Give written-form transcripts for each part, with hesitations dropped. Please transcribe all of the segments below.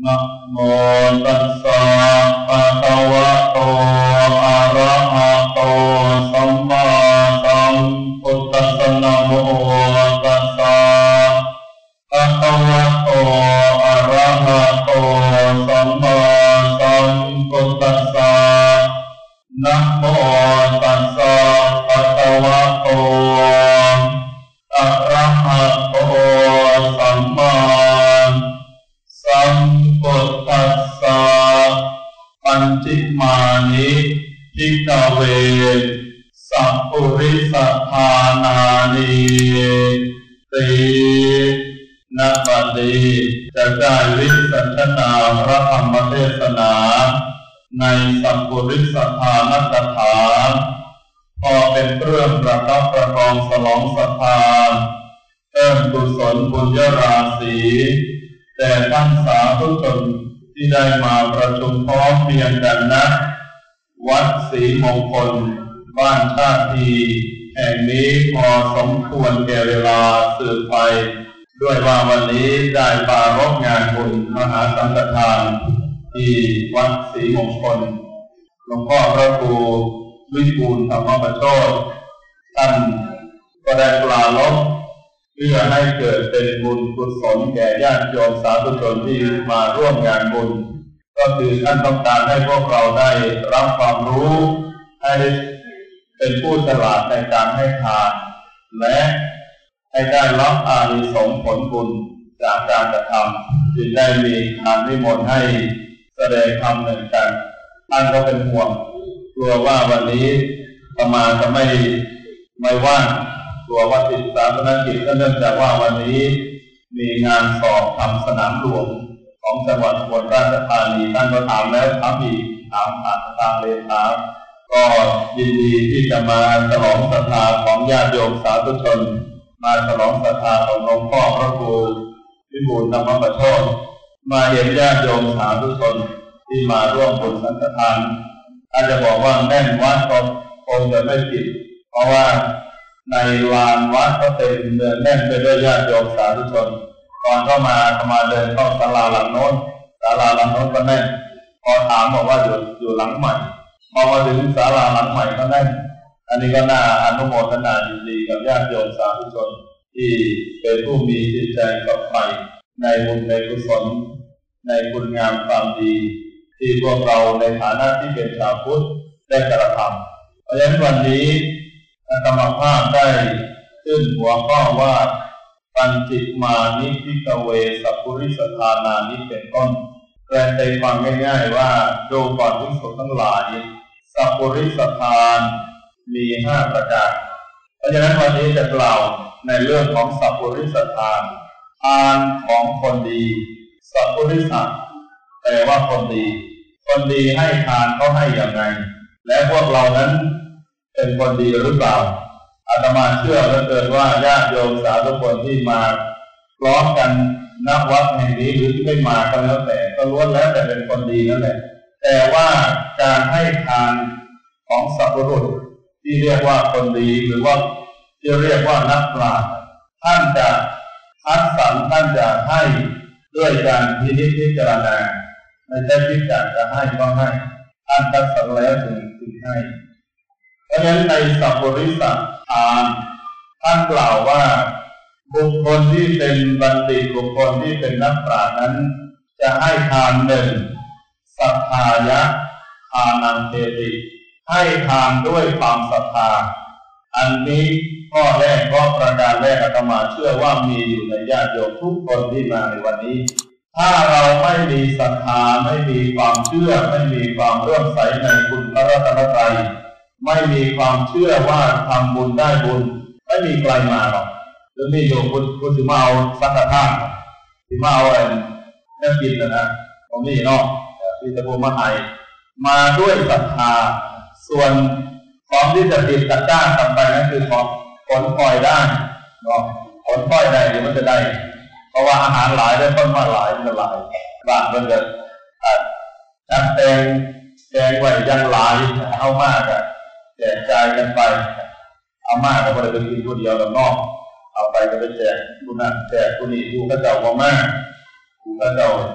นะโมตัสสะภะคะวะโตอะระหะโตสัมมาสัมพุทธัสสะนะโมตัสสะภะคะวะโตอะระหะโตสัมมาสัมพุทธัสสะนะโมตัสสะภะคะวะโตอะระหะโตสัมมาสัมพุทธัสสะปัญจิมานิภิกขเวสัพพุริสทานานิติณบัดนี้จะได้วิสัชนาพระธรรมเทศนาในสัพพุริสทานกถาพอเป็นเครื่องประคับประคองสลองศรัทธาเพิ่มกุศลบุญญราศีแต่ท่านสาธุชนที่ได้มาประชุมพร้อมเพรียงกันณวัดศรีมงคลบ้านท่าทีแห่งนี้พอสมควรแก่เวลาสืบไปด้วยว่าวันนี้ได้ปรารภงานบุญมหาสังฆทานที่วัดศรีมงคลหลวงพ่อพระครูวิบูลย์ธรรมประโชติท่านก็ได้ปรารภเพื่อให้เกิดเป็นบุญกุศลแก่ญาติโยมสาธุชนที่มาร่วมงานบุญก็คือท่านต้องการให้พวกเราได้รับความรู้ให้เป็นผู้ฉลาดในการให้ทานและให้ได้รับอานิสงส์ผลบุญจากการกระทำจึงได้มีการนิมนต์ให้แสดงธรรมหนึ่งกันท่านก็เป็นห่วงกลัวว่าวันนี้ประมาณจะไม่ว่างตัววัดติดสาธารณกิจก็เนื่องจากว่าวันนี้มีงานสอบทำสนามหลวงของจังหวัดอุบลราชธานีท่านก็ถามแล้วถามอีกถามผ่านทางเลขาก็ยินดีที่จะมาฉลองศรัทธาของญาติโยมสาธุชนมาฉลองศรัทธาของหลวงพ่อพระครูวิบูลย์ธรรมประโชติมาเห็นญาติโยมสาธุชนที่มาร่วมบุญสังฆทานอาจจะบอกว่าแน่นวัดก็คงจะไม่ผิดเพราะว่าในลานวัดก็เต็มเนืองแน่นไปด้วยญาติโยมสาธุชนตอนเข้ามาเดินเข้าศาลาหลังโน้นศาลาหลังโน้นก็แน่นพอถามบอกว่าอยู่หลังใหม่พอมาถึงศาลาหลังใหม่ก็แน่นอันนี้ก็น่าอนุโมทนายินดีกับญาติโยมสาธุชนที่เป็นผู้มีจิตใจกับใฝ่ในบุญในกุศลในคุณงามความดีที่พวกเราในฐานะที่เป็นชาวพุทธได้กระทำเพราะฉะนั้นวันนี้ธรรมภาพได้ขึ้นหัวข้อว่าปัญจิมานิภิกขเวสัพพุริสทานานิเป็นต้นแปลใจฟังง่ายๆว่าดูก่อนภิกษุทั้งหลายสัพพุริสทานมี5ประการเพราะฉะนั้นวันนี้จะกล่าวในเรื่องของสัพพุริสทานทานของคนดีสัพพุริสแปลว่าคนดีคนดีให้ทานเขาให้อย่างไรและพวกเรานั้นเป็นคนดีหรือเปล่าอาตมาเชื่อเหลือเกินว่าญาติโยมสาธุชนที่มาพร้อมกันณวัดแห่งนี้หรือที่ไม่มาก็แล้วแต่ก็ล้วนแล้วแต่เป็นคนดีนั่นแหละแต่ว่าการให้ทานของสัพพุรุษที่เรียกว่าคนดีหรือว่าที่เรียกว่านักปราชญ์ท่านจะคัดสรรท่านจะให้ด้วยการพินิจพิจารณาไม่ใช่คิดจะให้ก็ให้ท่านคัดสรรแล้วถึงให้เพราะฉะนั้นในสัพพุริสทานท่านกล่าวว่าบุคคลที่เป็นบัณฑิตบุคคลที่เป็นนักปราชญ์นั้นจะให้ทานหนึ่งศรัทธายะทานังเทติให้ทานด้วยความศรัทธาอันนี้ข้อแรกข้อประการแรกอาตมาเชื่อว่ามีอยู่ในญาติโยมทุกคนที่มาในวันนี้ถ้าเราไม่มีศรัทธาไม่มีความเชื่อไม่มีความเลื่อมใสในคุณพระรัตนตรัยไม่มีความเชื่อว่าทำบุญได้บุญไม่มีใครมาหรอกหรือมีโยมคุณสิมาเอาสังฆทานสิมาเอาอะไรนั่นกินนะตรงนี้เนาะที่จะพูดมาให้มาด้วยศรัทธาส่วนของที่จะติดตะกร้าทำไปนั่นคือของผลพลอยได้เนาะผลพลอยได้เดี๋ยวมันจะได้เพราะว่าอาหารหลายได้ต้นมาหลายมันหลายบ้านมันจะจัดแจงไว้ยังหลายเอามากอะแจกจ่ายกันไปเอามากก็ไม่ได้ไปกินคนเดียวกับนอกเอาไปก็ไปแจกผู้นั้นแจกผู้นี้ผู้ก็เจ้าว่ามากผู้ก็เจ้า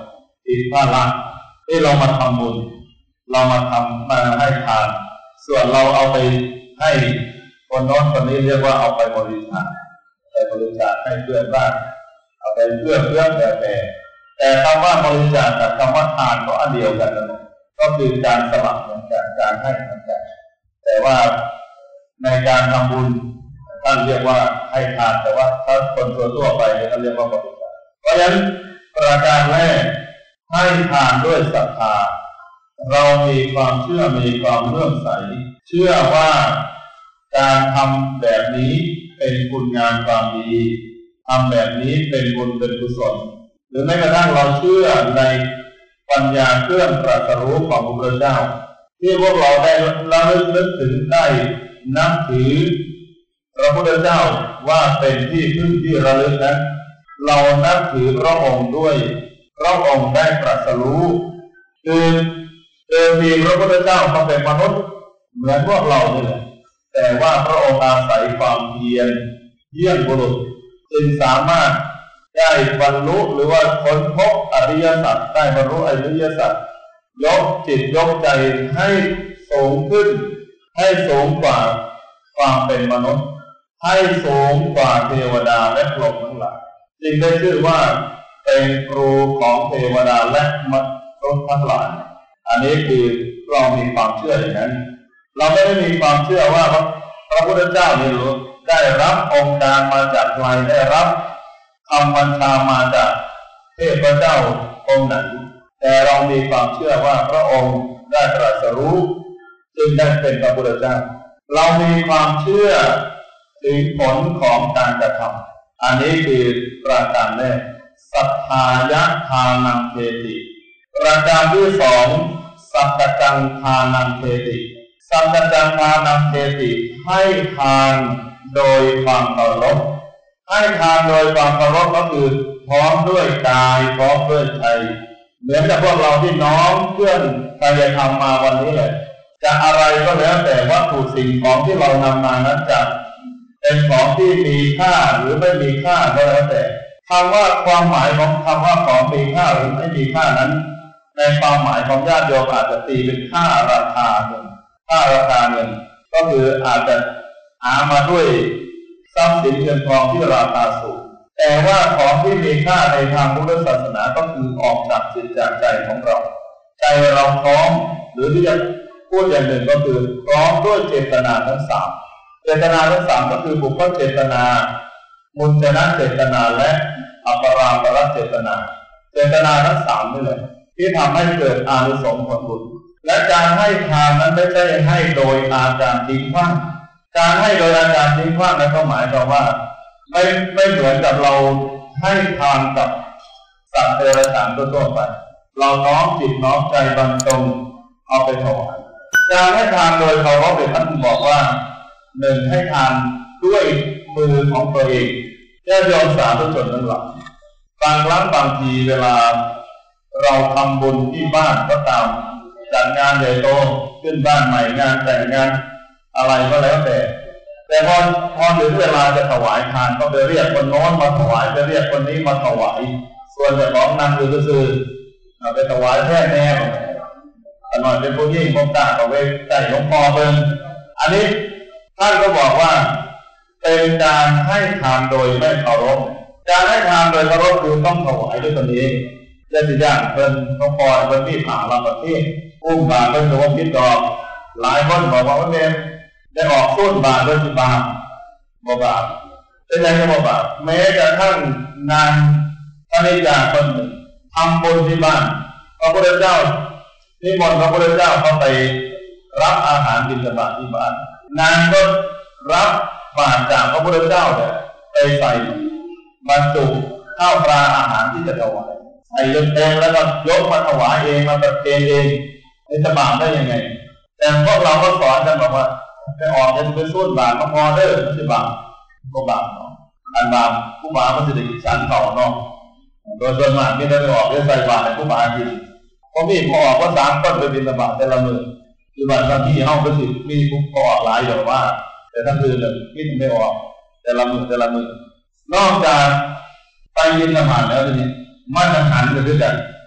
ติดภาระที่เรามาทำบุญเรามาให้ทานส่วนเราเอาไปให้คนโน้นคนนี้เรียกว่าเอาไปบริจาคให้เพื่อนบ้านเอาไปเพื่อแต่คำว่าบริจาคกับคำว่าทานก็อันเดียวกันนะก็คือการสละเหมือนกันการให้เหมือนกันแต่ว่าในการทำบุญท่านเรียกว่าให้ทานแต่ว่าถ้าคนทั่วไปท่านเรียกว่าบริจาคเพราะฉะนั้นประการแรกให้ทานด้วยศรัทธาเรามีความเชื่อมีความเลื่อมใสเชื่อว่าการทำแบบนี้เป็นคุณงามความดีทำแบบนี้เป็นบุญเป็นกุศลหรือแม้กระทั่งเราเชื่อในปัญญาเครื่องตรัสรู้ของพระพุทธเจ้าที่พวกเราได้ระลึกถึงได้นับถือพระพุทธเจ้าว่าเป็นที่พึ่งที่ระลึกนั้นเรานับถือพระองค์ด้วยพระองค์ได้ตรัสรู้คือมีพระพุทธเจ้ามาเป็นมนุษย์เหมือนพวกเรานี่แหละแต่ว่าพระองค์อาศัยความเพียรเยี่ยมบุรุษจึงสามารถได้บรรลุหรือว่าค้นพบอริยสัจได้บรรลุอริยสัจยกจิตยกใจให้สูงขึ้นให้สูงกว่าความเป็นมนุษย์ให้สูงกว่าเทวดาและพรหมทั้งหลายจึงได้ชื่อว่าเป็นครูของเทวดาและมนุษย์ทั้งหลายอันนี้คือเรามีความเชื่ออย่างนั้นเราไม่ได้มีความเชื่อว่าพระพุทธเจ้านี่ได้รับองค์การมาจากใครได้รับคำบัญชามาจากเทพเจ้าองค์ไหนแต่เรามีความเชื่อว่าพระองค์ได้ตรัสรู้จึงได้เป็นพระพุทธเจ้าเรามีความเชื่อถึงผลของการกระทำอันนี้คือประการแรกศรัทธายะทานังเทติประการที่สองสัจจังทานังเทติสัจจังทานังเทติให้ทานโดยความเคารพให้ทานโดยความเคารพก็คือพร้อมด้วยกายพร้อมด้วยใจเหมือนกับพวกเราที่น้อมเคลื่อนกายธรรมมาวันนี้เลยจะอะไรก็แล้วแต่วัตถุสิ่งของที่เรานำมานั้นจะเป็นของที่มีค่าหรือไม่มีค่าก็แล้วแต่คำว่าความหมายของคำว่าของมีค่าหรือไม่มีค่านั้นในความหมายของญาติโยมอาจจะตีเป็นค่าราคาเงินก็คืออาจจะหามาด้วยทรัพย์สินเงินทองที่ราคาสูงแต่ว่าของที่มีค่าในทางพุทธศาสนาก็คือออกจากจิตจากใจของเราใจเราพร้อมหรือที่จะพูดอย่างหนึ่งก็คือพร้อมด้วยเจตนาทั้งสามเจตนาทั้งสามก็คือบุพเพเจตนามุญจนะเจตนาและอัปราปรเจตนาทั้งสามนี่แหละที่ทำให้เกิดอานิสงส์ผลบุญและการให้ทานนั้นไม่ใช่ให้โดยอาการทิ้งขว้างการให้โดยอาการทิ้งขว้างนั้นก็หมายความว่าไม่เหมือนกับเราให้ทานกับสัตว์เดรัจฉานทั่วไปเราน้อมจิตน้อมใจบรรจงเอาไปถวายการให้ทานโดยเคารพท่านบอกว่าหนึ่งให้ทานด้วยมือของตัวเองญาติโยมสาธุชนทั้งหลายบางครั้งบางทีเวลาเราทำบุญที่บ้านก็ตามจัดงานใหญ่โตขึ้นบ้านใหม่งานแต่งงานอะไรก็แล้วแต่พอถึงเวลาจะถวายทานก็ไปเรียกคนโน้นมาถวายไปเรียกคนนี้มาถวายส่วนแต่ของนั่งอยู่ซื่อๆไปถวายแค่แน่หน่อยเป็นผู้ยิ่งพงตาเอาไว้ใส่หลวงพ่อเบิ่งอันนี้ท่านก็บอกว่าเป็นการให้ทานโดยไม่เคารพการให้ทานโดยเคารพคือต้องถวายด้วยตนเองจะสิย่างเป็นต้องคอยเป็นที่ผ่าเราประเทศอุ้มบาเป็นตัวพิษดอกหลายคนบอกว่าเมมได้ออกต้นบาด้วยที่บาบาเป็นยังไงก็บาแม้กระทั่งนางภรรยาคนหนึ่งทำบุญที่บ้านพระพุทธเจ้านิมนต์พระพุทธเจ้าเข้าไปรับอาหารบิณฑบาตที่บ้านนางก็รับบาตรจากพระพุทธเจ้าเนี่ยไปใส่บรรจุข้าวปลาอาหารที่จะถวายใส่เต็มแล้วก็ยกมาถวายเองมาประเคนเองจะบาปได้ยังไงแต่พวกเราก็สอนกันบอกว่าไปออกจะไปสู้บาปมาพอเด้อไม่ใช่บาปก็บาปเนาะอันบาปผู้บาปมันจะได้ฉันเข่าเนาะโดยส่วนมากไม่ได้ไปออกได้ใส่บาปในผู้บาปจริงพอมีพอออกก็สามต้นไปบิณฑบาตแต่ละมือคือวันที่ห้องก็สิมีผู้พอออกหลายอย่างว่าแต่ทั้งคืนเลยไม่ออกแต่ละมือนอกจากไปบิณฑบาตแล้วทีนี้มันหันกันด้วยกัน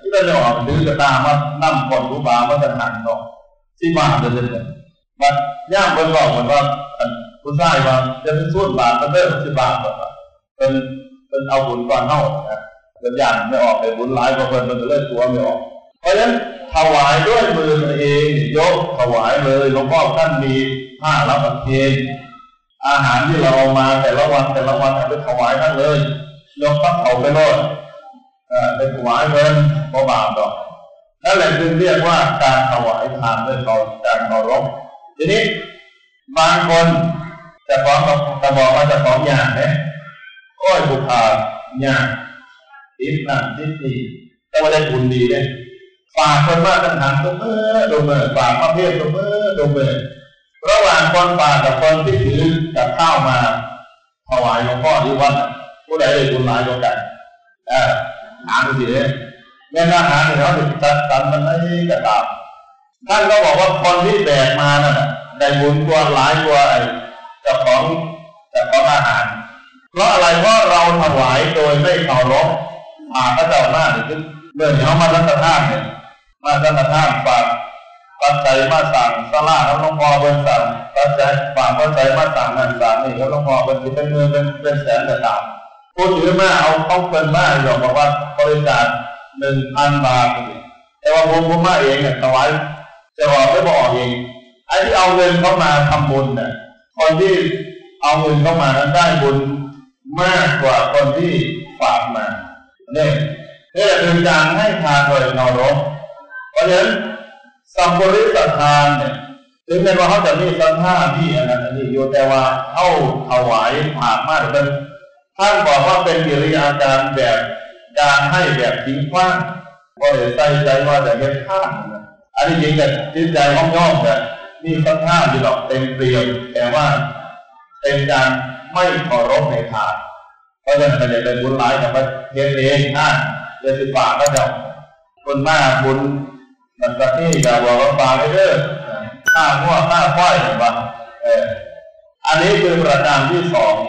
ที่เราออกดื้อกระตามานั่งก่อนรู้บาว่าจะหันเนาะที่มาเดินมันย่างบนหลอกเหมือนว่าผู้ชายว่าจะเป็นส่วนบาปมันเริ่มที่บาปแบบเป็นเอาบุญก่อนเท่าเป็นอย่างไม่ออกไปบุญหลายกว่ามันจะเลิกตัวไม่ออกเพราะฉะนั้นถวายด้วยมือตัวเองยกถวายเลยหลวงพ่อท่านมีผ้ารับประเคนอาหารที่เราเอามาแต่ละวันไปถวายท่านเลยยกตั้งเอาไปโลดไปถวายเงินบ่บาปหรอกนั่นแหละคือเรียกว่าการถวายทานด้วยการเคารพทีนี้บางคนจะบอกว่าจะของอย่างเนี่ยโอ้ยบุคคลอย่างติดนั่นติดนี่แต่ว่าได้บุญดีเนี่ยฝากคนมาตั้งหันตัวดูมือฝากมาเพียบตัวดูมือระหว่างคนฝากกับคนที่ถือกับข้าวมาถวายหลวงพ่อที่วัดผู้ใดได้บุญหลายกว่ากันหาดูสิเนี่ยเงินอาหารเนี่ยเขาถึงจัดสรรมันให้กระตาท่านก็บอกว่าคนที่แบกมานั่นได้บุญกว่าหลายกว่าเจ้าของอาหารเพราะอะไรเพราะเราถวายโดยไม่เคารพพระเจ้าหน้าเนี่ยเมื่อเขามาสังฆทานเนี่ยมาสังฆทานฝากปัจจัยมาสั่งสลาแล้วหลวงพ่อเป็นสั่งปัจจัยฝากปัจจัยมาสั่งนั่นสั่งนี่แล้วหลวงพ่อเป็นเงินเป็นแสนกระตาผู้ถือมาเอาต้องเป็นมาบอกว่าบริจาค1,000 บาทแต่ว่าผมมาเองเนี่ยถวายจะบอกไม่บอกเองไอ้ที่เอาเงินเข้ามาทำบุญเนี่ยคนที่เอาเงินเข้ามานั้นได้บุญมากกว่าคนที่ฝากมาเนี่ยเป็นการให้ทานโดยเคารพเพราะฉะนั้นสัมปริตทานเนี่ยถึงแม้ว่าเขาจะมีสัญญาที่อันนั้นนี่อยู่แต่ว่าเข้าถวายผ่านมากเป็นท่านบอกว่าเป็นกิริยาการแบบการให้แบบทิ้งขว้างว่าใส่ใจว่าจะเก็บข้างอันนี้จริงกันจิตใจห้องย่อมแต่มีสัญญาที่หลอกเต็มเปลี่ยนแต่ว่าเป็นการไม่เคารพในทานเพราะฉะนั้นมันจะเป็นบุญหลายกับประเทศเองนะเดือน10 บาทก็จะบุญมากบุญมันก็ที่จะบอกว่าบาทไปเด้อค่าหัวค่าควายหรือว่าอันนี้คือประการที่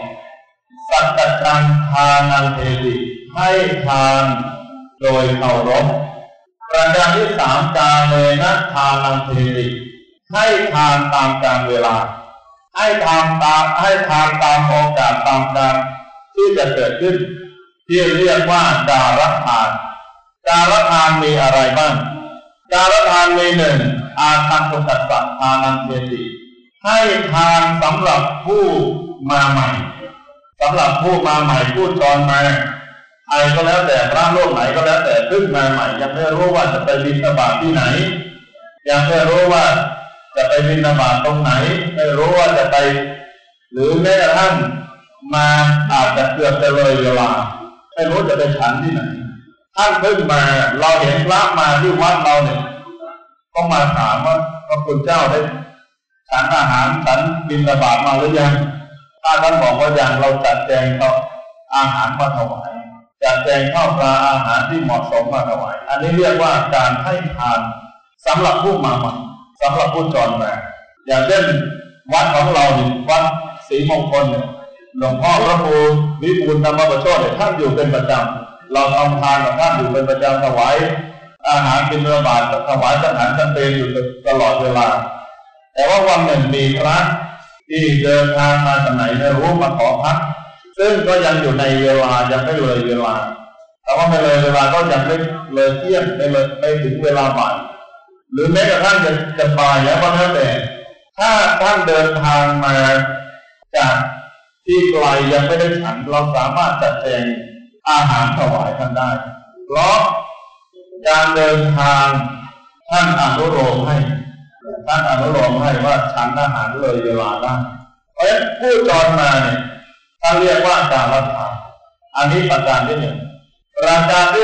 2สัจจกังทานันเทติให้ทานโดยเคารพประการที่3กาเมนะทานันเทติให้ทานตามกาลเวลาให้ทานตามโอกาสตามการที่จะเกิดขึ้นที่เรียกว่าการทานการทานมีอะไรบ้างการทานมี1อาคันตุกัสสะทานันเทติให้ทานสำหรับผู้มาใหม่สำหรับผู้มาใหม่ผู้จรมาใครก็แล้วแต่พระโลกไหนก็แล้วแต่ขึ้นมาใหม่ยังไม่รู้ว่าจะไปบิณฑบาตที่ไหนยังไม่รู้ว่าจะไปบิณฑบาตตรงไหนไม่รู้ว่าจะไปหรือแม้กระทั่งมาอาจจะเกือบจะเลยเวลาไม่รู้จะไปฉันที่ไหนท่านขึ้นมาเราเห็นพระมาที่วัดเราเนี่ยก็มาถามว่าพระคุณเจ้าได้ฉันอาหารฉันบิณฑบาตมาหรือยังถ้าท่านบอกว่ายังเราจัดแจงเขาอาหารมาถวายจัดแจงข้าวปลาอาหารที่เหมาะสมมาถวายอันนี้เรียกว่าการให้ทานสำหรับผู้มาใหม่สำหรับผู้จรมาอย่างเช่นวัดของเราเนี่ยวัดศรีมงคลเนี่ยหลวงพ่อพระครูวิบูลย์ธรรมประโชติท่านอยู่เป็นประจำเราทำทานกับท่านอยู่เป็นประจำถวายอาหารบิณฑบาตถวายอาหารจำเป็นอยู่ตลอดเวลาแต่ว่าวันหนึ่งมีพระที่เดินทางมาจากไหนไม่รู้มาขอพักซึ่งก็ยังอยู่ในเวลายังไม่เลยเวลาแต่ว่าไม่เลยเวลาก็ยังไม่เลยเที่ยงไม่ถึงเวลาบ่ายหรือแม้กระทั่งจะบ่ายแล้วก็แล้วแต่ถ้าท่านเดินทางมาจากที่ไกลยังไม่ได้ฉันเราสามารถจัดแจงอาหารถวายท่านได้เพราะการเดินทางท่านอนุโลมให้ว่าฉันอาหารเลยเวลาได้เพราะฉะนั้นผู้จรมาเนี่ยท่านเรียกว่าการละทานอันนี้ประการที่1ประการที่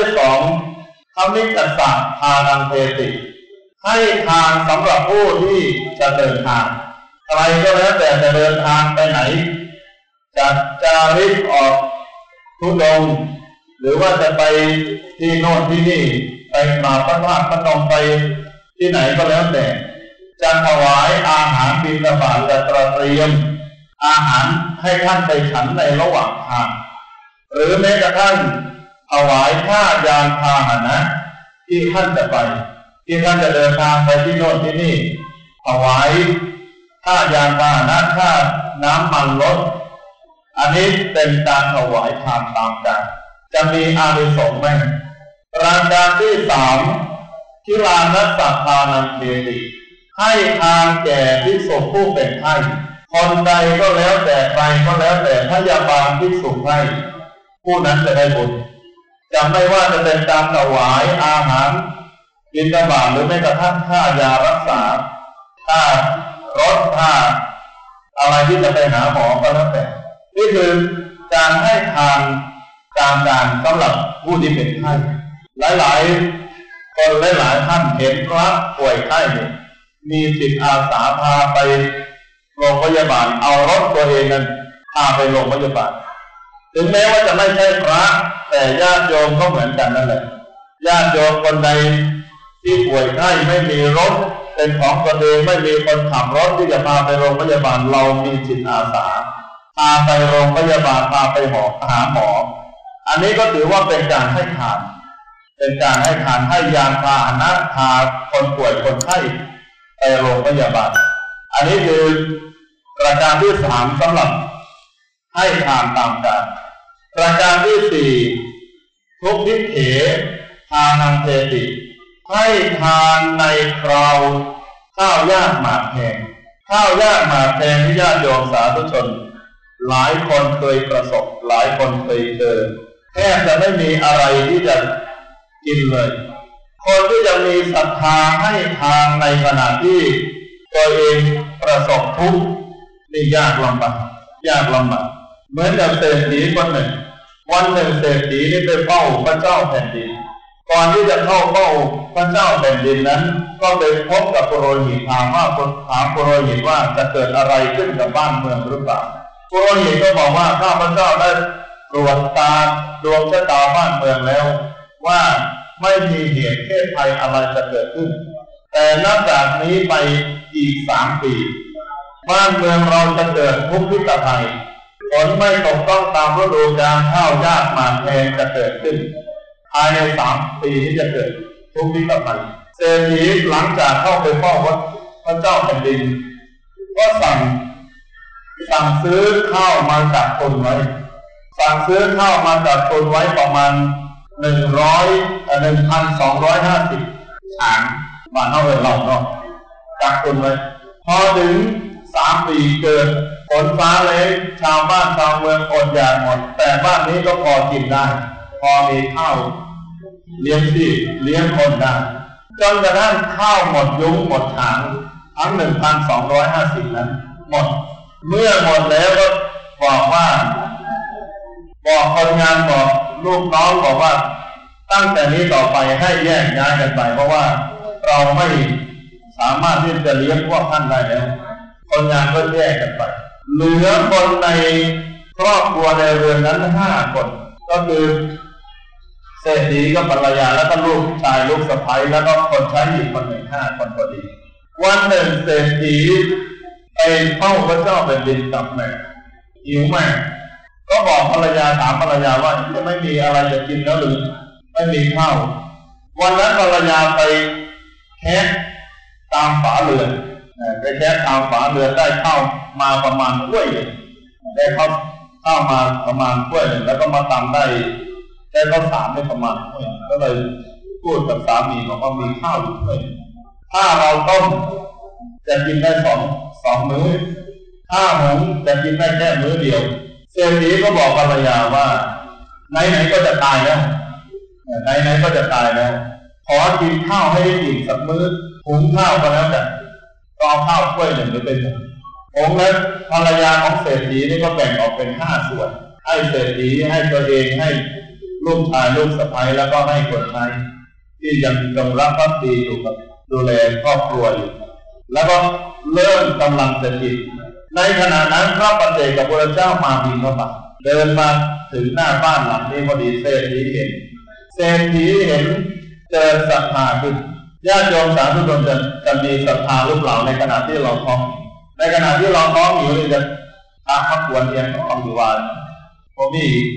2ธรรมิกัสสะทานังเทติให้ทานสำหรับผู้ที่จะเดินทางใครก็แล้วแต่จะเดินทางไปไหนจะจาริกออกทุดงหรือว่าจะไปที่โน่นที่นี่ไปมาพระธาตุพนมไปที่ไหนก็แล้วแต่จะถวายอาหารบิณฑบาตจะเตรียมอาหารให้ท่านไปฉันในระหว่างทางหรือแม้กระทั่งถวายค่ายานพาหนะที่ท่านจะไปที่ท่านจะเดินทางไปที่โน่นที่นี่ถวายค่ายานพาหนะค่าน้ำมันรถอันนี้เป็นการถวายทานตามกันจะมีอานิสงส์ไหมรายการที่3ทิลานัสสะทานังเทติให้ทานแก่ภิกษุผู้เป็นไข้คนใดก็แล้วแต่ใครก็แล้วแต่พยาบาลภิกษุให้ผู้นั้นจะได้บุญจะไม่ว่าจะเป็นการถวายอาหารบิณฑบาตหรือแม้กระทั่งค่ายารักษาค่ารถค่าอะไรที่จะไปหาหมอก็แล้วแต่นี่คือการให้ทานตามการสำหรับผู้ที่เป็นไข้หลายๆคนหลายๆท่านเห็นพระป่วยไข้เนี่ยมีจิตอาสาพาไปโรงพยาบาลเอารถตัวเองนั้นพาไปโรงพยาบาลถึงแม้ว่าจะไม่ใช่พระแต่ญาติโยมก็เหมือนกันนั่นแหละญาติโยมคนใดที่ป่วยไข้ไม่มีรถเป็นของตนเองไม่มีคนขับรถที่จะพาไปโรงพยาบาลเรามีจิตอาสาพาไปโรงพยาบาลพาไปหาหมออันนี้ก็ถือว่าเป็นการให้ทานเป็นการให้ทานให้ยานพาหนะพาคนป่วยคนไข้ไปโรงพยาบาลอันนี้คือประการที่3สำหรับให้ทานตามการประการที่4ทุกทิเถทานังเทติให้ทานในคราวข้าวยากหมากแพงข้าวยากหมากแพงที่ญาติโยมสาธุชนหลายคนเคยประสบหลายคนเคยเจอแทบจะไม่มีอะไรที่จะกินเลยคนที่จะมีศรัทธาให้ทานในขณะที่ตัวเองประสบทุกข์นี่ยากลำบากเหมือนกับเศรษฐีคนหนึ่งวันหนึ่งเศรษฐีนี่ไปเฝ้าพระเจ้าแผ่นดินก่อนที่จะเข้าเฝ้าพระเจ้าแผ่นดินนั้นก็ไปพบกับปุโรหิตถามปุโรหิตว่าจะเกิดอะไรขึ้นกับบ้านเมืองหรือเปล่าปุโรหิตก็บอกว่าข้าพระเจ้าได้ตรวจตาดวงชะตาบ้านเมืองแล้วว่าไม่มีเหตุเพศภัยอะไรจะเกิดขึ้นแต่นับจากนี้ไปอีก3 ปีบ้านเมืองเราจะเกิดทุกข์พิกภัยฝนไม่ตกต้องตามฤดูกาลข้าวยากหมากแพงจะเกิดขึ้นภายใน3 ปีที่จะเกิดทุกข์พิกภัยเศรษฐีหลังจากเข้าไปเฝ้าพระเจ้าแผ่นดินก็สั่งซื้อข้าวมาจากตุนไว้ประมาณ1,250 ฉางบ้านเท่าไหร่เราเนาะจากตุนไว้พอถึง3 ปีเกิดฝนฟ้าแล้งชาวบ้านชาวเมืองอดอยากหมดแต่บ้านนี้ก็พอกินได้พอมีข้าวเลี้ยงชีพเลี้ยงคนได้จนกระทั่งข้าวหมดยุ้งหมดถังทั้ง 1,250 นั้นหมดเมื่อหมดแล้วก็บอกคนงานบอกลูกน้องบอกว่าตั้งแต่นี้ต่อไปให้แยกย้ายกันไปเพราะว่าเราไม่สามารถที่จะเลี้ยงพวกท่านได้แล้วคนงานก็แยกกันไปเหลือคนในครอบครัวในเรือนนั้น5 คนก็คือเศรษฐีกับภรรยาแล้วก็ลูกชายลูกสะใภ้แล้วก็คนใช้หญิงคนหนึ่ง5 คนพอดีวันหนึ่งเศรษฐีไปเฝ้าพระเจ้าแผ่นดินกับแม่หิวแม่ก็บอกภรรยาถามภรรยาว่าจะไม่มีอะไรจะกินแล้วหรือไม่มีข้าววันนั้นภรรยาไปแคะตามฝาเรือนไปแคะตามฝาเรือนได้ข้าวมาประมาณถ้วยหนึ่งได้ข้าวมาประมาณถ้วยหนึ่งแล้วก็มาตำได้ข้าวสารได้ประมาณถ้วยก็เลยพูดกับสามีบอกว่ามีข้าวอยู่ถ้วยถ้าเราต้มจะกินได้2 มื้อถ้าหุงจะกินได้แค่มื้อเดียวเศรษฐีก็บอกภรรยาว่าไหนๆก็จะตายแล้วขอกินข้าวให้ได้อิ่มสักมื้อหุงข้าวก็แล้วกันก็ข้าวถ้วยหนึ่งหรือเป็นหุงแล้วภรรยาของเศรษฐีนี่ก็แบ่งออกเป็น5 ส่วนให้เศรษฐีให้ตัวเองให้ลูกชายลูกสะใภ้แล้วก็ให้คนใช้ที่ยังรับพักดีอยู่กับดูแลครอบครัวอยู่แล้วก็เริ่มกำลังจะกินในขณะนั้นพระปัจเจกพุทธเจ้ามาบิณฑบาตเดินมาถึงหน้าบ้านหลังนี้พอดีเศรษฐีเห็นเกิดศรัทธาขึ้นญาติโยมสาธุชนจะมีศรัทธาหรือเปล่าในขณะที่เราท้องอยู่นี่จะพระควรเรียนของอยู่ว่าพอมีข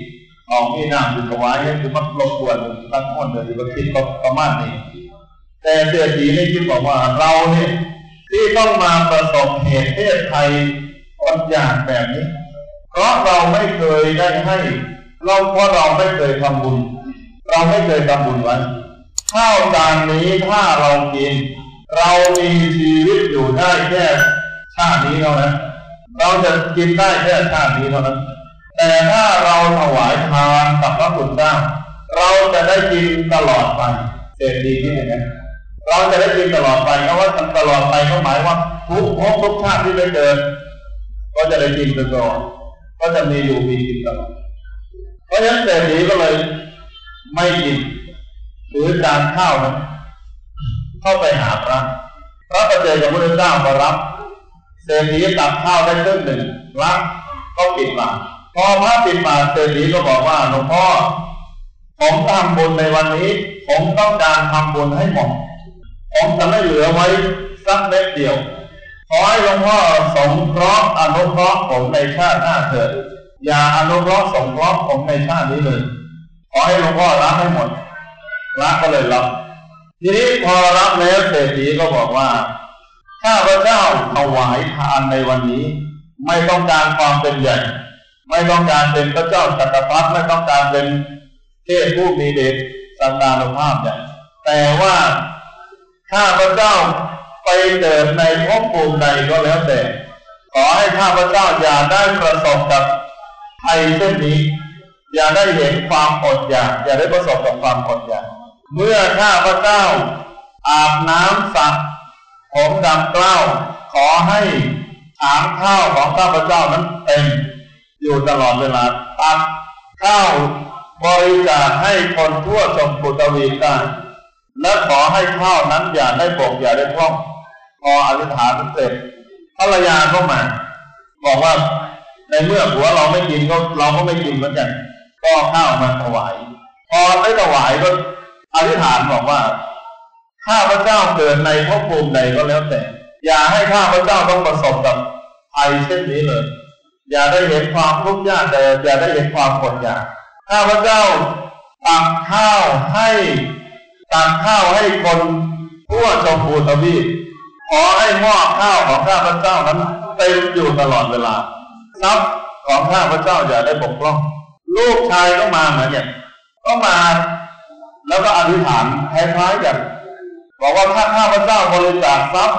ออกมีน้ำอยู่ถวายนี่คือมันรบกวนตั้งคนเดียวที่คิดประมาณนี้แต่เศรษฐีนี่คิดบอกว่าเราเนี่ยที่ต้องมาประสบเหตุเพศภัยอดอยากแบบนี้เพราะเราไม่เคยได้ให้เพราะเราไม่เคยทำบุญเราไม่เคยทำบุญไว้ข้าวจานนี้ถ้าเรากินเรามีชีวิตอยู่ได้แค่ชาตินี้เท่านั้นเราจะกินได้แค่ชาตินี้เท่านั้นแต่ถ้าเราถวายทานกับพระคุณเจ้าเราจะได้กินตลอดไปเศรษฐีที่อย่างนั้นเราจะได้กินตลอดไปเพราะว่าตลอดไปก็หมายว่าทุกชาติที่ได้เกิดก็จะได้กินตลอดก็จะมีอยู่มีกินตลอดเพราะฉะนั้นเศรษฐีก็เลยไม่กินหรือจานข้าวนั้นเข้าไปหาพระประเจกับพระเจ้ามารับเศรษฐีตักข้าวได้ครึ่งหนึ่งรับก็ปิดปากพอพระปิดปากเศรษฐีก็บอกว่าหลวงพ่อผมทำบุญในวันนี้ผมต้องการทำบุญให้หมดผมจะไม่เหลือไว้สักเม็ดเดียวขอให้หลวงพ่อสงเคราะห์อนุเคราะห์ผมในชาติหน้าเถิดอย่าอนุเคราะห์สงเคราะห์ผมในชาตินี้เลยขอให้หลวงพ่อรับให้หมดรับก็เลยรับทีนี้พอรับแล้วเศรษฐีก็บอกว่าข้าพเจ้าถวายทานในวันนี้ไม่ต้องการความเป็นใหญ่ไม่ต้องการเป็นพระเจ้าจักรพรรดิไม่ต้องการเป็นเทพผู้มีเดชสันดานุภาพใหญ่แต่ว่าข้าพเจ้าไปเกิดในภพภูมิใดก็แล้วแต่ขอให้ข้าพเจ้าอย่าได้ประสบกับภัยเช่นนี้อย่าได้เห็นความอดอยากอย่าได้ประสบกับความอดอยากเมื่อข้าพเจ้าอาบน้ำสระผมดำเกล้าขอให้ถางข้าวของข้าพเจ้านั้นเต็มอยู่ตลอดเวลาตักข้าวบริจาคให้คนทั่วชมพูทวีปได้และขอให้ข้าวนั้นอย่าได้บกอย่าได้พร่องพออธิษฐานเสร็จภรรยาก็มาบอกว่าในเมื่อผัวเราไม่กินก็เราก็ไม่กินเหมือนกันก็ข้าวมาถวายพอได้ถวายก็อธิษฐานบอกว่าข้าพเจ้าเกิดในภพภูมิใดก็แล้วแต่อย่าให้ข้าพเจ้าต้องประสบกับภัยเช่นนี้เลยอย่าได้เห็นความทุกข์ยากแต่อย่าได้เห็นความอดอยากข้าพเจ้าตักข้าวให้คนทั่วชมพูทวีปขอให้หม้อข้าวของข้าพเจ้านั้นเต็มอยู่ตลอดเวลาทรัพย์ของข้าพเจ้าอย่าได้บกพร่องลูกชายก็มาเหมือนกันก็มาแล้วก็อธิษฐานคล้ายๆกันบอกว่าถ้าข้าพเจ้าบริจาคทรัพย์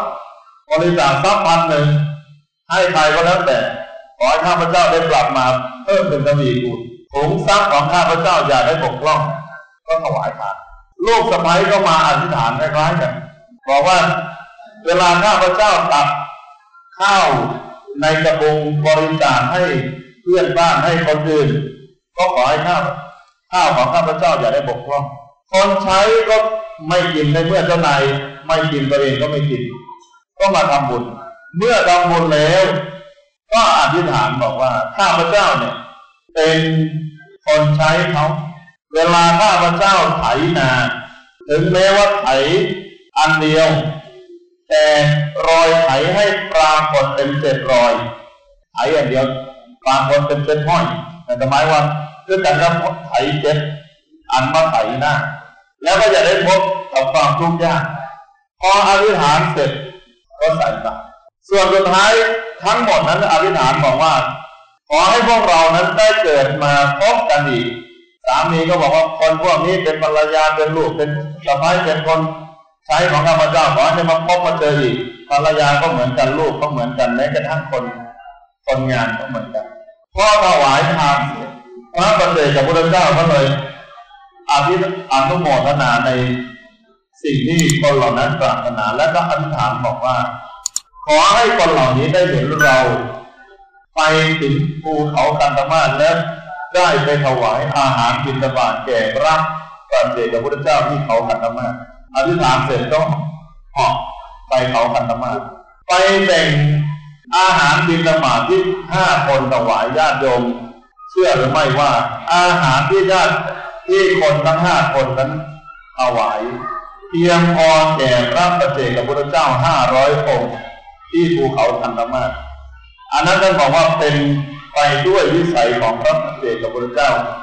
1,000ให้ใครก็แล้วแต่ขอให้ข้าพเจ้าได้กลับมาเพิ่มเป็นทวีคูณถุงทรัพย์ของข้าพเจ้าอย่าได้บกพร่องก็ถวายทานลูกสะใภ้ก็มาอธิษฐานคล้ายๆกันบอกว่าเวลาข้าพเจ้าตักข้าวในกระบุงบริจาคให้เพื่อนบ้านให้คนอื่นก็ขอให้ข้าวของข้าพเจ้าอย่าได้บกพร่องคนใช้ก็ไม่กินในเมื่อเจ้านายไม่กินตัวเองก็ไม่กินก็มาทำบุญเมื่อทำบุญแล้วก็อธิษฐานบอกว่าข้าพเจ้าเนี่ยเป็นคนใช้เขาเวลาข้าพเจ้าไถนาถึงแม้ว่าไถอันเดียวแต่รอยไถให้ปรากฏเป็น7 รอยไถอันเดียวปรากฏเป็น7 ห้อยแต่หมายว่าคือกันแล้วไถ7 อันมาไถหน้าแล้วก็จะได้พบกับความทุกข์ยากพออธิษฐานเสร็จก็ใส่บาตรส่วนสุดท้ายทั้งหมดนั้นอธิษฐานบอกว่าขอให้พวกเรานั้นได้เกิดมาพบกันอีกสามีก็บอกว่าคนพวกนี้เป็นภรรยาเป็นลูกเป็นสะใภ้เป็นคนใช้ของข้าพเจ้าขอให้มาพบมาเจออีกภรรยาก็เหมือนกันลูกก็เหมือนกันแม้กระทั่งคนงานก็เหมือนกันพอถวายทานเสร็จพระประเจกับพระเจ้าก็เลยอนุโมทนาในสิ่งที่คนเหล่านั้นปรารถนาและก็อธิษฐานบอกว่าขอให้คนเหล่านี้ได้เห็นเราไปถึงภูเขากันธมาศและได้ไปถวายอาหารบิณฑบาตแก่พระประเจกับพระเจ้าที่เขากันธมาศอธิษฐานเสร็จก็เหาะไปเขากันธมาศไปแบ่งอาหารบิณฑบาตที่5 คนถวายญาติโยมเชื่อหรือไม่ว่าอาหารที่คนทั้ง5 คนนั้นถวายเพียงพอแก่พระประเจกับพระเจ้า500 องค์ที่ภูเขากันธมาศอันนั้นท่านบอกว่าเป็นไปด้วยวิสัยของพระประเจกับพระเจ้า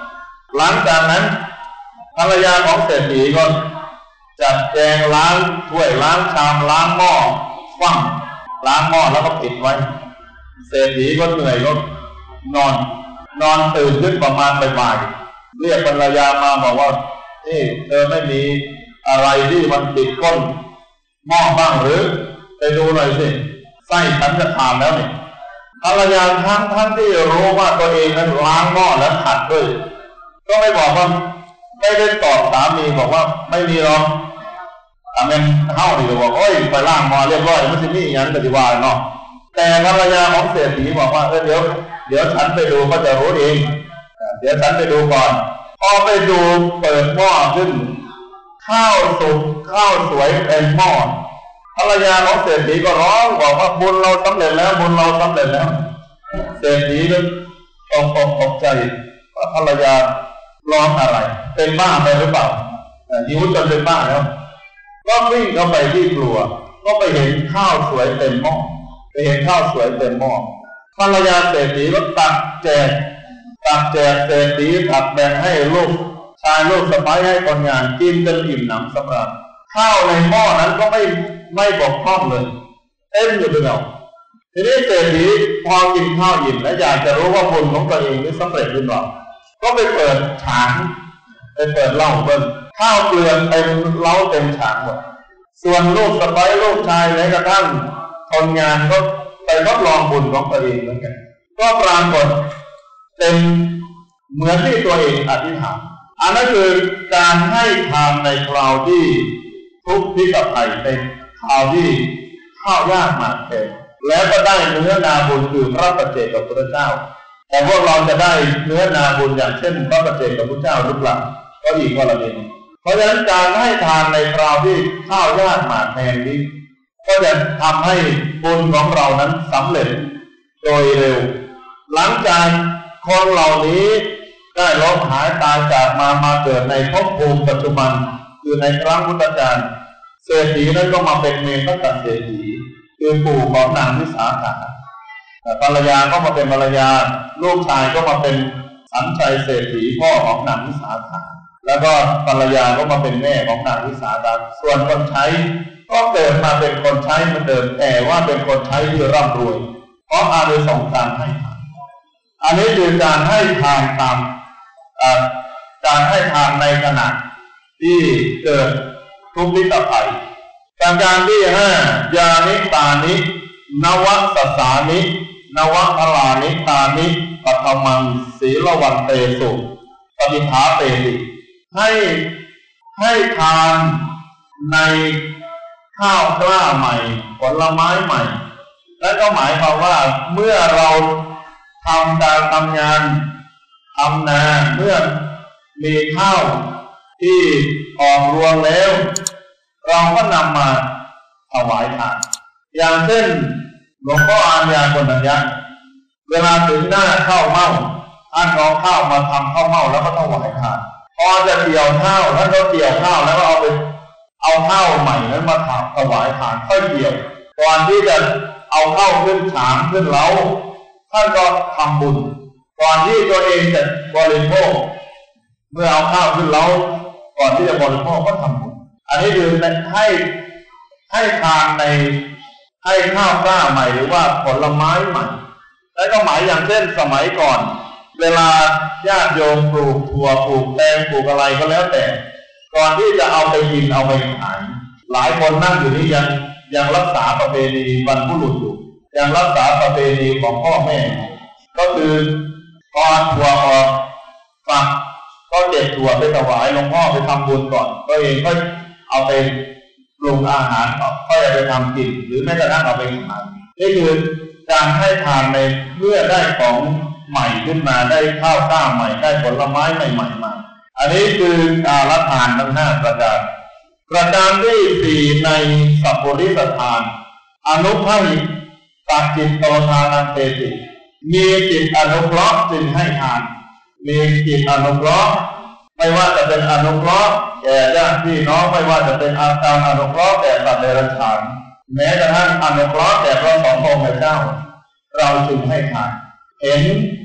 หลังจากนั้นภรรยาของเศรษฐีก็จัดแจงล้างถ้วยล้างชามล้างหม้อคว่ำล้างหม้อแล้วก็ปิดไว้เศรษฐีก็เหนื่อยก็นอนตื่นขึ้นประมาณบ่ายๆเรียกภรรยามาบอกว่านี่เธอไม่มีอะไรที่มันติดก้นหม้อบ้างหรือไปดูหน่อยสิไส้ฉันจะขาดแล้วนี่ภรรยาทั้งที่รู้ว่าตัวเองนั้นล้างหม้อแล้วขัดด้วยก็ไม่บอกว่าไม่ได้ตอบสามีบอกว่าไม่มีหรอกอาเมนเข้าดีกว่าโอ้ยไปล้างหม้อเรียบร้อยไม่ใช่นี่อย่างนั้นปฏิวัติเนาะแต่ภรรยาของเศรษฐีบอกว่าเดี๋ยวฉันไปดูก็จะรู้เองเดี๋ยวฉันไปดูก่อนพอไปดูเปิดหม้อขึ้นข้าวสุกข้าวสวยเต็มหม้อภรรยาของเศรษฐีก็ร้องบอกว่าบุญเราสำเร็จแล้วบุญเราสำเร็จแล้วเศรษฐีก็ตกใจว่าภรรยาร้องอะไรเป็นบ้าไปหรือเปล่าหิวจนเป็นบ้าแล้วก็วิ่งเข้าไปที่ครัวก็ไปเห็นข้าวสวยเต็มหม้อไปเห็นข้าวสวยเต็มหม้อภรรยาเศรษฐีก็ตักแจกเศรษฐีตักแบ่งให้ลูกชายลูกสะใภ้ให้คนงานกินจนอิ่มหนำสำราญข้าวในหม้อนั้นก็ไม่บกพร่องเลยเต็มอยู่ด้วยเอาทีนี้เศรษฐีพอกินข้าวอิ่มและอยากจะรู้ว่าบุญของตัวเองนี่สำเร็จหรือเปล่าก็ไปเปิดฉางไปเปิดเหล้าเบิ้ลข้าวเกลือเต็มเล้าเต็มฉางหมดส่วนลูกสะใภ้ลูกชายแม้กระทั่งคนงานก็ไปทดลองบุญของตัวเองเหมือนกันก็ปรากฏเป็นเหมือนที่ตัวเองอธิษฐานอันนั้นคือการให้ทานในคราวที่ทุกข์ที่กับภัยเป็นคราวที่ข้าวยากหมากแพงแล้วก็ได้เนื้อนาบุญคือพระปัจเจกกับพระเจ้าแต่พวกเราจะได้เนื้อนาบุญอย่างเช่นพระปัจเจกกับพระเจ้าหรือเปล่าก็อีกกรณีเพราะฉะนั้นการให้ทานในคราวที่ข้าวยากหมากแพงนี้ก็จะทำให้บุญของเรานั้นสำเร็จโดยเร็วหลังจากคนเหล่านี้ได้ล้มหายตายจากมาเกิดในภพภูมิปัจจุบันคือในครั้งพุทธกาลเศรษฐีนั้นก็มาเป็นเมธตัสเศรษฐีคือปู่ของนางวิสาขาภรรยาก็มาเป็นภรรยาลูกชายก็มาเป็นสัญชัยเศรษฐีพ่อของนางวิสาขาแล้วก็ภรรยาก็มาเป็นแม่ของนางวิสาขาส่วนคนใช้ก็เกิดมาเป็นคนใช้เหมือนเดิมแต่ว่าเป็นคนใช้ที่ร่ำรวยเพราะอานิสงส์การให้ทานอันนี้คือการให้ทานตามการให้ทานในขณะที่เกิดทุกข์วิกภัยการที่5ยานิตานินวสัสสานินวพลานิตานิปัทมังศีลวันเตสุปฏิภาเตติให้ทานในข้าวกล้าใหม่ผลไม้ใหม่และก็หมายความว่าเมื่อเราทำการทำงานทำนาเมื่อมีข้าวที่ออกรวงแล้วเราก็นำมาถวายทานอย่างเช่นหลวงพ่ออาญาคนนัญญะเวลาถึงหน้าข้าวเม่าท่านเอาข้าวมาทำข้าวเม่าแล้วก็ถวายทานพอจะเกี่ยวข้าวท่านก็เกี่ยวข้าวแล้วก็เอาข้าวใหม่นั้นมาถวายทานค่อยเกี่ยวก่อนที่จะเอาข้าวขึ้นฉางขึ้นเล้าท่านก็ทำบุญก่อนที่ตัวเองจะบริโภคเมื่อเอาข้าวขึ้นเล้าก่อนที่จะบริโภคก็ทำบุญอันนี้คือให้ทานในให้ข้าวกล้าใหม่หรือว่าผลไม้ใหม่และก็หมายอย่างเช่นสมัยก่อนเวลาญาติโยมปลูกถั่วปลูกแตงปลูกอะไรก็แล้วแต่ก่อนที่จะเอาไปกินเอาไปขายหลายคนนั่งอยู่นี่ยังรักษาประเพณีบรรพบุรุษอยู่ยังรักษาประเพณีของพ่อแม่ก็คือพอถั่วออกฝักก็เด็ดถั่วไปถวายหลวงพ่อไปทำบุญก่อนตัวเองก็เอาไปปรุงอาหารค่อยเอาไปทำกินหรือแม้กระทั่งเอาไปขายนี่คือการให้ทานในเมื่อได้ของใหม่ขึ้นมาได้ข้าวกล้าใหม่ได้ผลไม้ใหม่ๆมาอันนี้คือการละทานทั้ง5ประการที่4ในสัพพุริสทานอนุภาหิตักจิตโตทานันเตติมีจิตอนุเคราะห์จึงให้ทานมีจิตอนุเคราะห์ไม่ว่าจะเป็นอนุเคราะห์แก่ญาติพี่น้องไม่ว่าจะเป็นการอนุเคราะห์แก่สัตว์เดรัจฉานแม้กระทั่งอนุเคราะห์แก่พระสงฆ์องค์เจ้าเราจึงให้ทานเห็น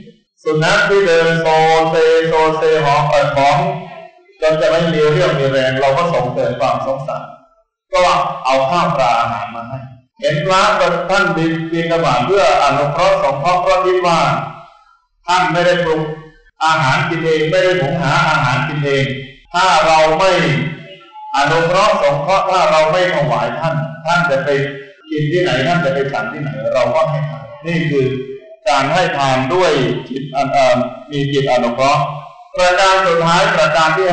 สุนัขที่เดินโซเซหอบของจนจะไม่มีเรี่ยวมีแรงเราก็ส่งเกิดความสงสารก็เอาข้าวปลาอาหารมาให้เห็นพระท่านบิณฑบาตเพื่ออนุเคราะห์สงเคราะห์เพราะคิดว่าท่านไม่ได้ปรุงอาหารกินเองไม่ได้หุงหาอาหารกินเองถ้าเราไม่อนุเคราะห์สงเคราะห์ถ้าเราไม่ถวายท่านจะไปกินที่ไหนท่านจะไปฉันที่ไหนเราก็ให้ทานนี่คือการให้ทานด้วยจิตมีจิตอนุเคราะห์ประการสุดท้ายประการที่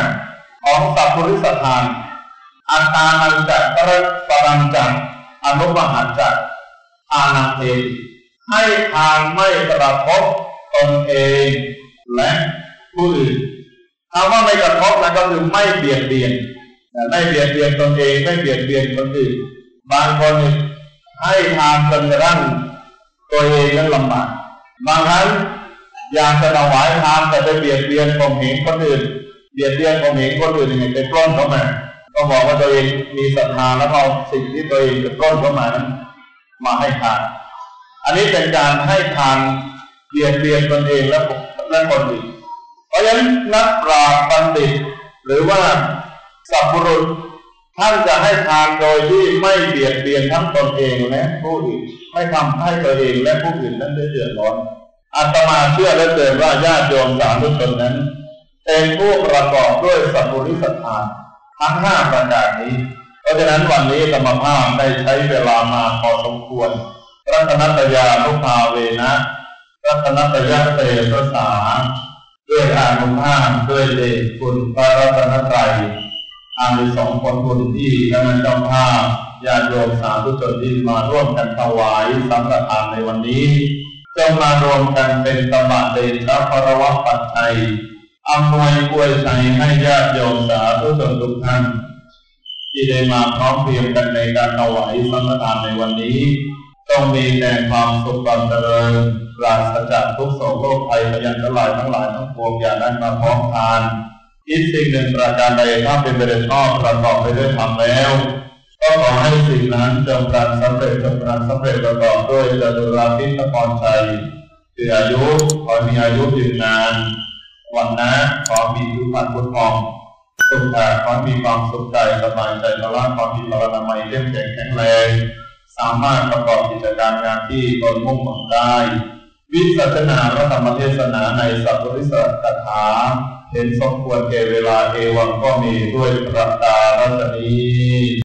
5ของสัพพุริสทานอัตตานังจักปรัญจักอนุปหันจักอานังเทให้ทานไม่กระทบตนเองและผู้อื่นคำว่าไม่กระทบนั่นก็คือไม่เบียดเบียนไม่เบียดเบียนตนเองไม่เบียดเบียนคนอื่นบางคนให้ทานจนกระทั่งตัวเองนั้นลำบากบางครั้งอยากจะถวายทานแต่ไปเบียดเบียนข่มเหงคนอื่นเบียดเบียนข่มเหงคนอื่นไปปล้นเขามาก็บอกว่าตัวเองมีศรัทธาแล้วเอาสิ่งที่ตัวเองจะปล้นเข้ามานั้นมาให้ทานอันนี้เป็นการให้ทานเบียดเบียนตนเองและคนอื่นเพราะฉะนั้นนักปราชญ์บัณฑิตหรือว่าสัพพุรุษท่านจะให้ทานโดยที่ไม่เบียดเบียนทั้งตนเองและผู้อื่นไม่ทำให้ตัวเองและผู้อื่นนั้นได้เดือดร้อนอาตมาเชื่อและเตือนว่าญาติโยมสาธุชนนั้นเป็นผู้ประกอบด้วยสัพพุริสทานทั้ง5ประการนี้เพราะฉะนั้นวันนี้ธรรมภาพได้ใช้เวลามาพอสมควรรัตนัตยานุภาเวนะรัตนัตยเตสสาด้วยอานุภาพด้วยเดชคุณพระรัตนตรัยอานิสงส์ผลบุญที่คณะเจ้าภาพญาติโยมสาธุชนที่มาร่วมกันถวายสังฆทานในวันนี้จงมารวมกันเป็นตบะเดชะภรวะปัจจัยอำนวยอวยชัยให้ญาติโยมสาธุชนทุกท่านที่ได้มาพร้อมเพรียงกันในการถวายสังฆทานในวันนี้ต้องมีแต่ความสุขความเจริญปราศจากทุกโศกโรคภัยพยันตรายทั้งหลายทั้งปวงอย่าได้มาพร้อมทานคิดสิ่งหนึ่งประการใดถ้าเป็นไปโดยชอบประกอบไปด้วยธรรมแล้วก็ขอให้สิ่งนั้นจงประสบประกอบด้วยจตุราภิธพรชัยคืออายุขอมีอายุยืนนานวันนะขอมีสุขภาพบุญทองสุขภาพขอมีความสุขใจสบายใจพละขอมีพละนามัยเข้มแข็งแข็งแรงสามารถประกอบกิจการงานที่ตนมุ่งหวังได้วิสัชนาและธรรมเทศนาในสัพพุริสคาถาเห็นสมควรแก่เวลาเอวังก็มีด้วยประการฉนี้